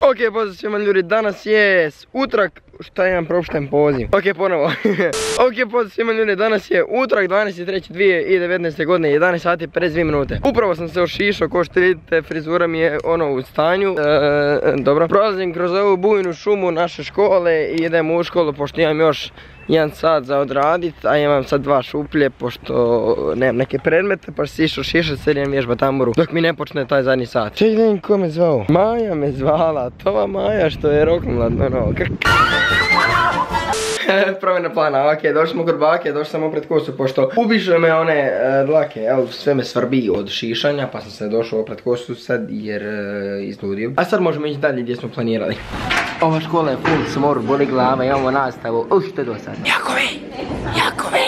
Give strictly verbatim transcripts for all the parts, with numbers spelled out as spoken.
Ok, pozdrav svima ljudi, danas je utorak, šta imam propušten poziv. Ok, ponovo. Ok, pozdrav svima ljudi, danas je utorak dvanaesti treći dvije tisuće devetnaeste godine, jedanaest sati pred dvije minute. Upravo sam se ošišao, ko što vidite, frizura mi je ono u stanju. E, dobro. Prolazim kroz ovu bujnu šumu naše škole i idem u školu, pošto imam još jedan sat za odradit, a imam sad dva šuplje, pošto nemam neke predmete, pa si išao šišat, sad idem vježbat tamburu, dok mi ne počne taj zadnji sat. Ček da vidim ko me zvao. Maja me zvala, to ova Maja što je roknula, ono, krk. Promjena plana, ok, došli smo kod bake, došli sam opred kosu, pošto ubiše me one e, dlake, evo, sve me svrbi od šišanja, pa sam se došao opred kosu sad jer e, izludio. A sad možemo ići dalje gdje smo planirali. Ova škola je full smor, boli glava, imamo nastavu, uh, što je dosadno. Jakove, Jakove,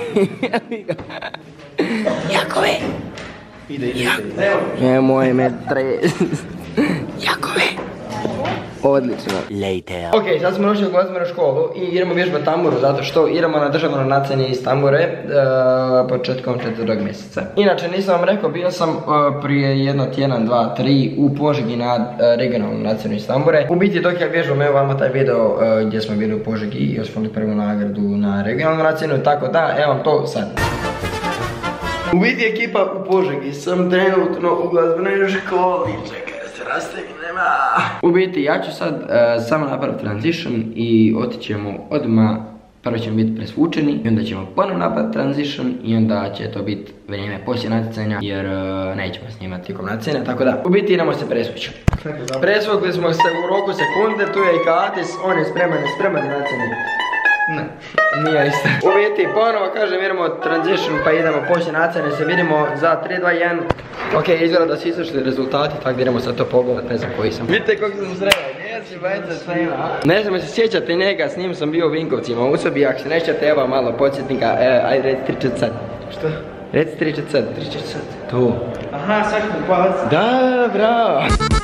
Jakove, ide, ide, ide. Nemoj me trez, Jakove. Odlično. Later. Ok, sad smo došli u glazbenu školu i idemo vježbati tamburu zato što idemo na državno natjecanje iz tambure uh, početkom četvrtog mjeseca. Inače nisam vam rekao, bio sam uh, prije jedno tjedan, dva, tri u Požegi na uh, regionalnom natjecanju iz tambure. U biti dok ja vježbam, evo vama taj video uh, gdje smo bili u Požegi i osvojili prvu nagradu na regionalnom natjecanju, tako da, evo vam to sad. U biti ekipa u Požegi, sam trenutno u glazbenoj školi, čekaj da se rastegnema. U biti ja ću sad uh, samo napraviti transition i otićemo odmah, prvo ćemo biti presvučeni i onda ćemo ponovno napraviti transition i onda će to biti vrijeme poslije natjecanja jer uh, nećemo snimati tijekom natjecanja, tako da u biti idemo se presvući. Presvukli smo se u roku sekunde, tu je i Katis, on je spreman, je spreman za natjecanje. Ne, nije isto. U biti ponovo kažem idemo transition pa idemo poslije natjecanja, se vidimo za tri, dva, jedan. Ok, izgleda da su izašli rezultati, tako da idemo sad to pogledat, ne znam koji sam. Vidite kako sam sreo, gdje si bajica snima? Ne znam se sjećate njega, s njim sam bio u Vinkovcima, u sobi, ako se nećete, evo malo podsjetnika, e, ajde reci tri četiri sad. Što? Reci tri četiri sad. tri četiri sad. Tu. Aha, sad ću palac. Da, bravo.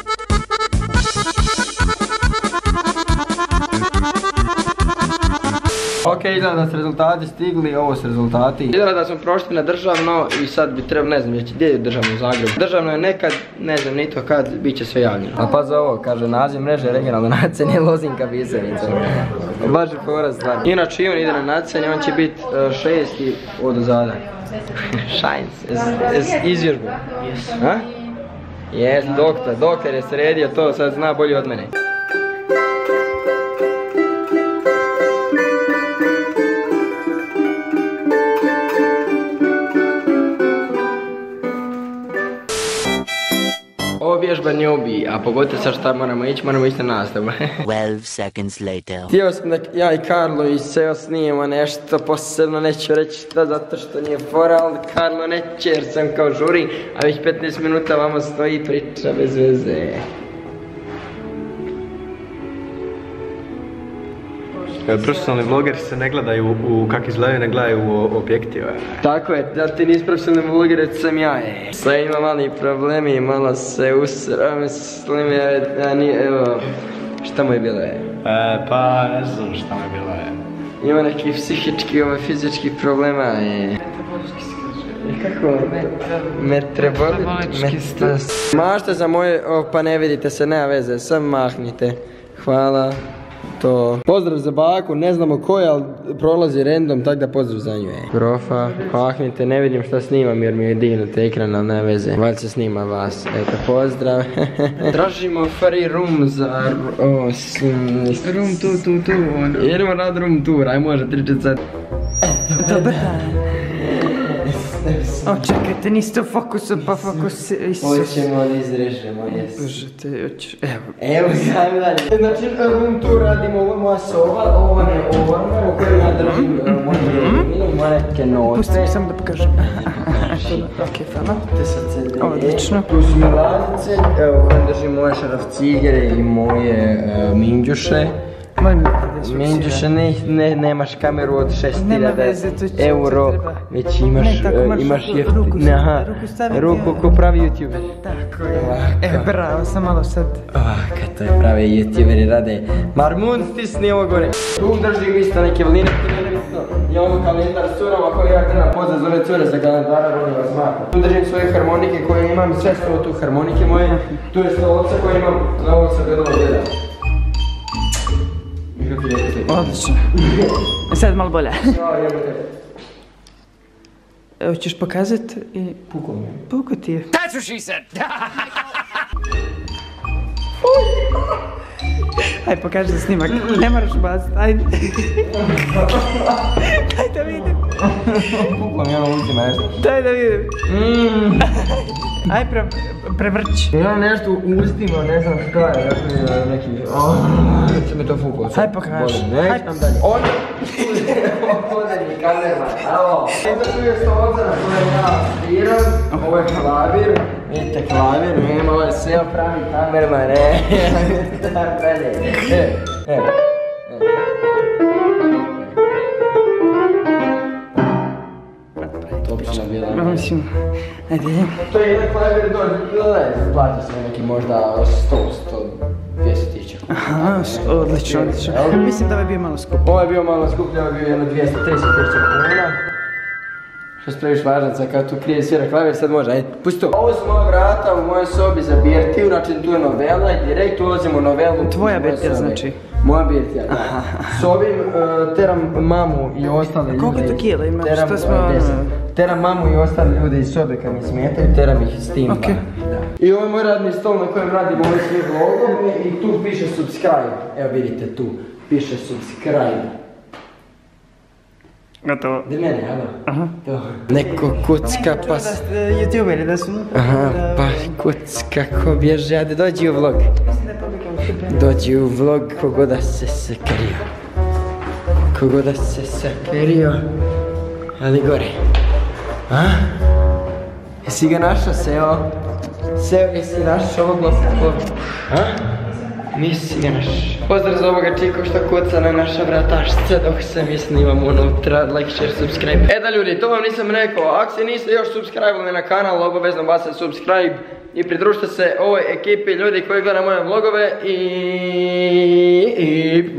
Ok, izgleda da su rezultati stigli, ovo su rezultati. Izgleda da smo prošli na državno i sad bi trebalo, ne znam gdje je državno u Zagrebu. Državno je nekad, ne znam ni to kad, bit će sve javljeno. A pa za ovo, kaže naziv mreže regionalno natjecanje Lozinka Bisenica. Baš je fora stvar. Inače i on ide na natjecanje, on će biti uh, šesti od ozada. Shines, izvježbu. Yes. Yes, doktor, doktor je sredio to, sad zna bolje od mene. Ovo vježba ne ubiji, a pogotovo sad šta moramo ići, moramo ići na nastavu. twelve seconds later. Htio sam da ja i Karlo i Seo snijemo nešto posebno, neću reći što zato što nije fora, ali Karlo neće jer sam kao žuri, a već petnaest minuta vama stoji priča bez veze. Profesionalni vlogeri se ne gledaju u kak izgledaju, ne gledaju u objektive. Tako je, da ti nisi profesionalni vloger, već sam ja. Sve ima mali problemi, malo se usra, mislim, ja nije, evo, šta mu je bilo je? E, pa ne znam šta mu je bilo je. Ima nekih psihičkih, ovo fizičkih problema je. Kako? Metabolički stres. Mašte za moje, o, pa ne vidite se, nema veze, sam mahnite. Hvala. To. Pozdrav za baku, ne znamo ko je, ali prolazi random, tako da pozdrav za nju je. Grofa, mahnite, ne vidim šta snimam jer mi je dignut ekran, ali ne veze. Valjda se snima vas, eto pozdrav. Tražimo free room za... O, sum... Room tu, tu, tu. Idemo rad room tour, aj može, tri četiri sad. Dobar dan. O, čekajte, niste u fokusu, pa fokus... Hoćemo da izrežemo, jes. Užete, hoću, evo. Evo, sam dalje. Znači, room tour radimo, ovo je moja soba, ovo je ormar u kojem ja držim moju vjerminu, moje neke note. Pusti mi samo da pokažem. Ok, hvala. Te sad se... Odlično. Tu su mi ladice, evo, u kojem držim moje šarafcigere i moje minđuše. Minđuše, ne, ne, nemaš kameru od šest hiljada euro, već imaš, uh, imaš jeftine, aha, ruku ko pravi youtuber. Tako je. E, bravo, sam malo sad. Ah, kad to je pravi youtuberi rade. Marmun, stisni ovo gore. Tu držim isto neke vline, to ne nebitno. I ono kalendar s curama koji ja gledam pozdrav zove cure za kalendara, volim vas mata. Tu držim svoje harmonike koje imam, sve su tu harmonike moje. Tu je stolca koje imam, na ovog sam gledalo gledam. Odlično. Sad malo bolje. Hvala, jebate. Evo ćeš pokazat i... Puko mi je. Puko ti je. That's what she said. Aj, pokaži za snimak. Ne moraš baciti, ajde. Daj da vidim. Puko mi je ono ultima nešto. Daj da vidim. Aj, pre, prevrći. Imam nešto u ustima, ne znam što je, još mi je neki... Će mi to fuklo. Aj, pokaži. Neću nam dalje. Ono... Odeni kamerman, alo. Eto tu je stolca na kojem ja sviram, ovo je klavir. Vidite klavir, nema, ovo je sve pravi kamerman, ne. E, e, e. Topična bila. Mislim, ajde. To je jedan klavir dođe, gledaj, plati se neki možda sto, sto, dvjesto tisuća. Aha, odlično, odlično. Mislim da ovaj bio malo skup. Ovo je bio malo skuplje, ovo je bio jedno dvjesto trideset tisuća kuna. Što se previš važnaca, kad tu krije svira klavir, sad može, ajde, pusti to. Ovo su moja vrata u mojoj sobi za birtiju, znači tu je novela i direkt ulazim u novelu. Tvoja birtija znači? Moja birtija, da. S ovim teram mamu i ostale ljude. Koliko to kila ima? Što smo... Teram mamu i ostale ljude iz sobe kad mi smetaju, teram ih s tim. I ovo je moj radni stol na kojem radim ove sve vlogove i tu piše subscribe. Evo vidite tu, piše subscribe. Gotovo. Gdje mene, jel? Aha. Neko kucka pa... Youtuberi da su... Aha, pa kucka ko bježe, ajde dođi u vlog. Dođi u vlog kogoda se sakrio. Kogoda se sakrio. Ali gore. A? Jesi ga našao, Seo? Seo, jesi našao ovog lopa? A? Nisi ga našao. Pozdrav za ovoga čiko što kuca na naša vratašca dok se mi snimamo unutra. Like, share, subscribe. E da ljudi, to vam nisam rekao. Ako se niste još subscribe-ali na kanal, obavezno bacite subscribe. I pridružite se ovoj ekipi ljudi koji gledaju moje vlogove i... i...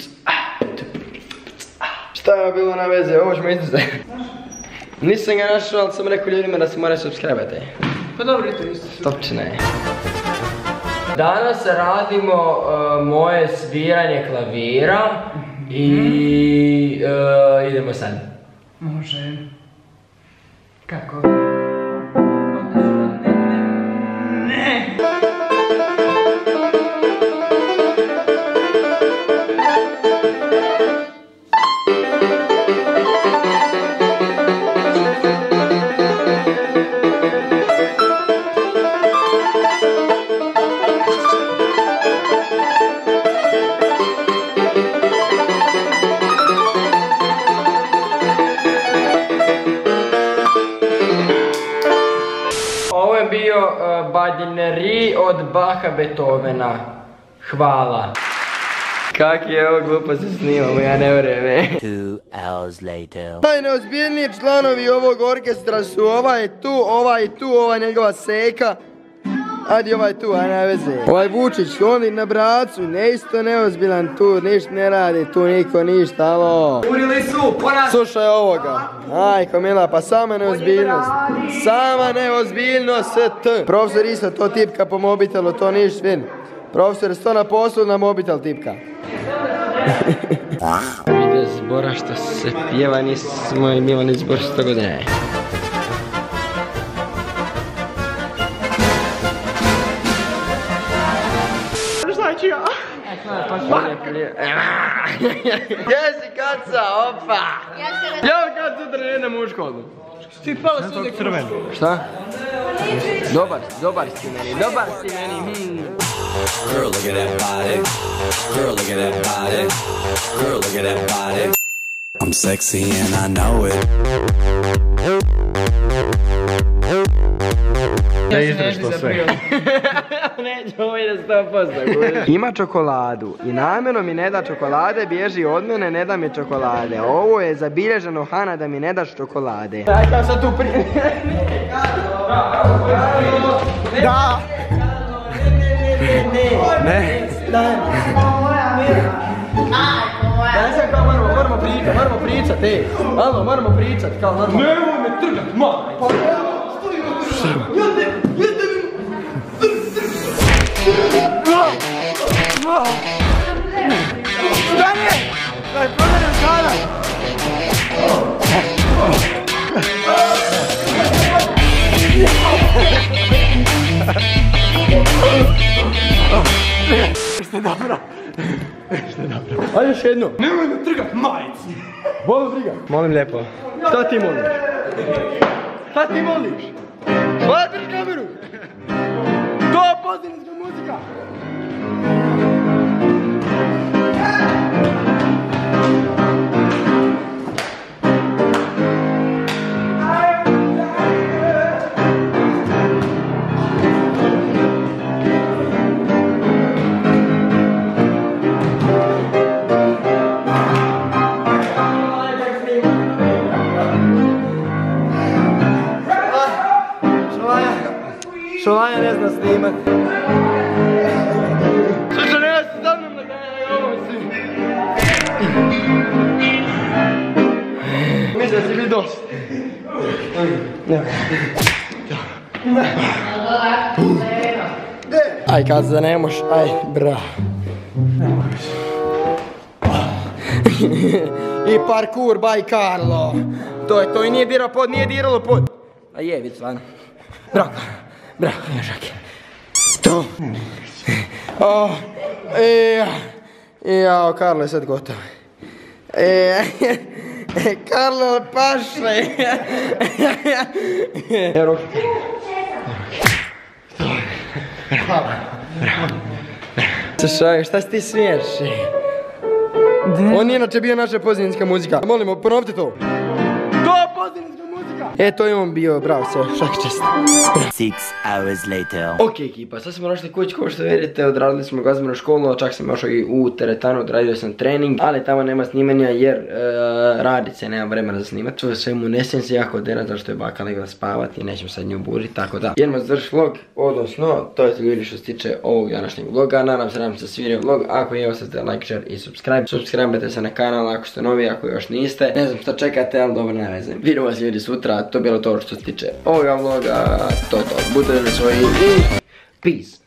Šta je bilo na veze, ovo ćemo izuzeti. Nisam ga našao, ali sam rekao ljudima da se moraju subscribe-ati. Pa dobro, to isto. Točno je. Danas radimo uh, moje sviranje klavira i uh, idemo sad. Može. Kako? Ne! Bio uh, Badineri od Baha Beethovena. Hvala. Kak je ovo glupo se snimamo, ja ne vjerujem. Two hours later. Najneozbiljniji članovi ovog orkestra su ovaj tu, ovaj tu, ova njegova seka. Ajde ovaj tu, aj ne veze. Ovaj Vučić, oni na bracu, ne isto neozbiljan tu, ništa ne radi, tu niko ništa, alo. Urili su, poraz! Slušaj ovoga. Aj, Kamila, pa sama neozbiljnost. Sama neozbiljnost, t. Profesor isto to tipka po mobitelu, to niš vin. Profesor sto na poslu na mobitel tipka. Video zbora što se pjeva, nismo imali zbor sto godine. Znači ja. Gdje si kaca, opa? Ja kad sutra idem u školu. Ti pala su uvijek crveno. Šta? Dobar, dobar si meni, dobar si meni. Girl, look at that body. Girl, look at that body. Girl, look at that body. I'm sexy and I know it. Da izraš to sve. Neću ovo ide sto posto. Ima čokoladu i namjerno mi ne da čokolade, bježi od mene, ne da mi čokolade. Ovo je zabilježeno, Hana, da mi ne daš čokolade. Ja kao sad tu pri... Da! Ne! Ne! Ja sam kao moramo, moramo moramo pričat, moramo pričat, ej. Alo, moramo pričat, kao normalno. Nemoj me trgat, maj! Pa evo, stoji ovdje. Jelde, jelde mi. Stanje! Daj, prodaj kada! Jeste dobro? Jeste dobro. Ajde još jednu. Nemoj me trgat, majici! Bolo briga. Molim lijepo. Šta ti moliš? Šta ti moliš? Hvatri kameru! To je pozivnička muzika! Šolaja ne zna snimat. Slušaj, nema se za mnom da gledaj ovo svi. Mislim da si mi došli. Aj, kad se ne moš, aj, bra. I parkour by Carlo. To je to i nije dirao pod, nije diralo pod. A je, vidi stvarno. Bravo. Bravo, ježake. To. O, e, jao, Karlo je sad gotov. E, Karlo paše. Evo ruke. Hvala. Slušaj, šta si ti smiješ? On je inače bio naša pozivnička muzika. Molimo, ponovite to. To je pozivnička muzika. E, to je on bio, bravo se, šaki čest. Six hours later. Ok ekipa, sad smo došli kući, kao što vidite, odradili smo glazbenu školu, čak sam došao i u teretanu, odradio sam trening, ali tamo nema snimanja jer e, radi se, nema vremena za snimat. Sve svemu ne smijem se jako oderat, zašto je baka legla spavati i nećemo sad nju buriti, tako da. Idemo završiti vlog, odnosno, to je to ljudi što se tiče ovog današnjeg vloga, nadam se da vam se svidio vlog, ako je ostavite like, share i subscribe, subscribe se na kanal ako ste novi, ako još niste, ne znam što čekate, ali dobro, ne vezim. Vidimo vas ljudi sutra, to je bilo to što se tiče ovoga vloga, to je to, budete na svoji i peace.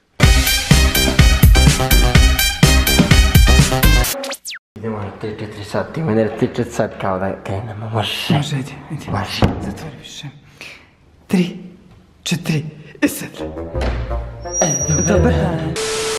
Idemo na tri četiri sati, ima ne tri četiri sati kao da krenemo, može. Može, ajde, ajde. Može. Zatvori više. tri, četiri i sad. Dobar dan.